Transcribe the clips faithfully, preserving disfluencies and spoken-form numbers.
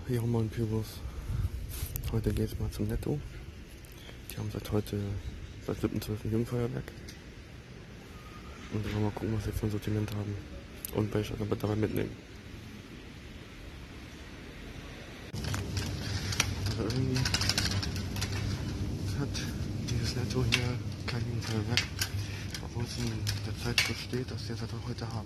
Ja, moin Pyros. Heute geht's mal zum Netto. Die haben seit heute, seit siebten zwölften Jugendfeuerwerk. Und dann wollen wir mal gucken, was wir für ein Sortiment haben. Und welche wir dabei mitnehmen. Also irgendwie hat dieses Netto hier kein Jugendfeuerwerk. Obwohl es in der Zeitschrift steht, dass sie es halt auch heute haben.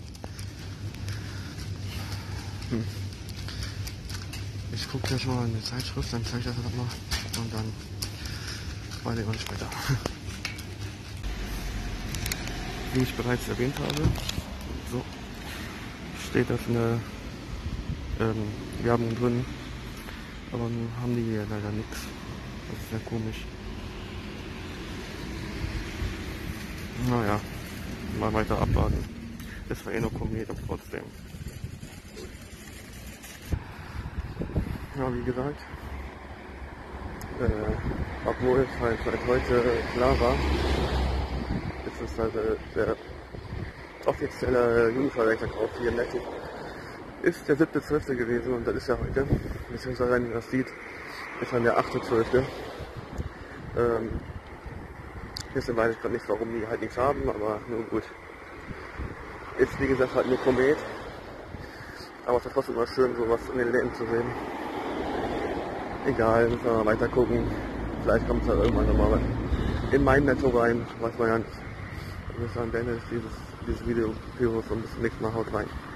Hm. Ich gucke gleich mal in die Zeitschrift, dann zeige ich das halt mal und dann weiter und später. Wie ich bereits erwähnt habe, so steht das in der ähm, Werbung drin, aber nun haben die hier leider nichts. Das ist sehr komisch. Naja, mal weiter abwarten. Das war eh nur Komet, aber trotzdem. Ja, wie gesagt, äh, obwohl es halt seit heute klar war, ist es halt äh, der offizielle Jugendfeuerwerkstag hier in Leipzig. Ist der siebte zwölfte gewesen und das ist ja heute, beziehungsweise wenn ihr das sieht, ist dann der achte zwölfte Ähm, Deswegen weiß ich gerade nicht, warum die halt nichts haben, aber nur gut. Ist wie gesagt halt nur Komet, aber es ist trotzdem immer schön, sowas in den Läden zu sehen. Egal, müssen wir mal weiter gucken. Vielleicht kommt es halt irgendwann nochmal in mein Netto rein, weiß man ja nicht. Ich würde sagen, beende dieses, dieses Video. Und bis zum nächsten Mal, haut rein.